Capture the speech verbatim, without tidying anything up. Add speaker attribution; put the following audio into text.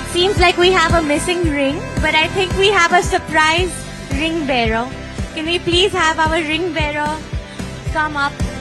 Speaker 1: seems like we have a missing ring, but I think we have a surprise ring bearer. Can we please have our ring bearer come up?